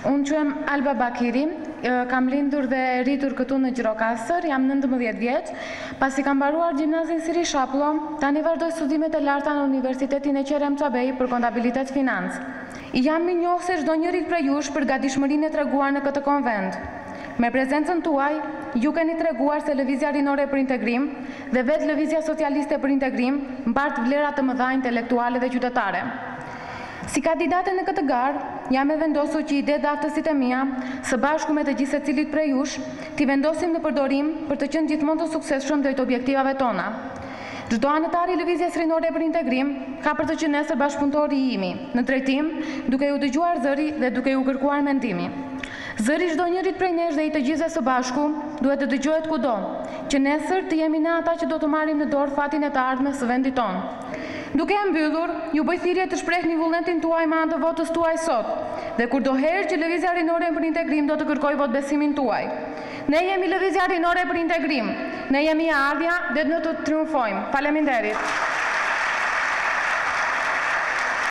Unë quhem Alba Bakiri, kam lindur dhe rritur këtu në Gjirokastër, jam 19 vjeç, pasi kam mbaruar gjimnazin Siri Shapullo, tani vazhdoj studimet e larta në Universitetin e Qerem Çabej për kontabilitet financë. Jam mirënjohës se çdo njëri prej jush për gatishmërinë e treguar në këtë konvent. Me prezencën tuaj, ju keni treguar se Lëvizja Rinore për Integrim dhe vetë Lëvizja Socialiste për Integrim mbart vlera të mëdha intelektuale dhe qytetare. Si kandidate në këtë garë, jam e vendosur që ide dhe aftësitë e mia, së bashku me të gjithë secilit prej jush, t'i vendosim në përdorim për të qenë gjithmonë të suksesshëm drejt objektivave tona. Çdo anëtar i Lëvizjes Rinore për Integrim ka për të qenë nesër bashkëpunëtori i imi, në drejtim, duke ju dëgjuar zëri dhe duke ju kërkuar mendimi. Zëri çdo njërit prej nesh dhe i të gjithëve së bashku duhet të dëgjohet kudo, që nesër të jemi ne ata që do të marrim në dorë fatin e të ardhmes së vendit tonë. Duke e mbyllur, ju bëj thirrje të shprehni vullnetin tuaj me anë të votës tuaj sot, dhe kurdoherë që Lëvizja Rinore për Integrim do të kërkoj votbesimin tuaj. Ne jemi Lëvizja Rinore për Integrim, ne jemi e ardhja dhe do të triumfojmë. Faleminderit.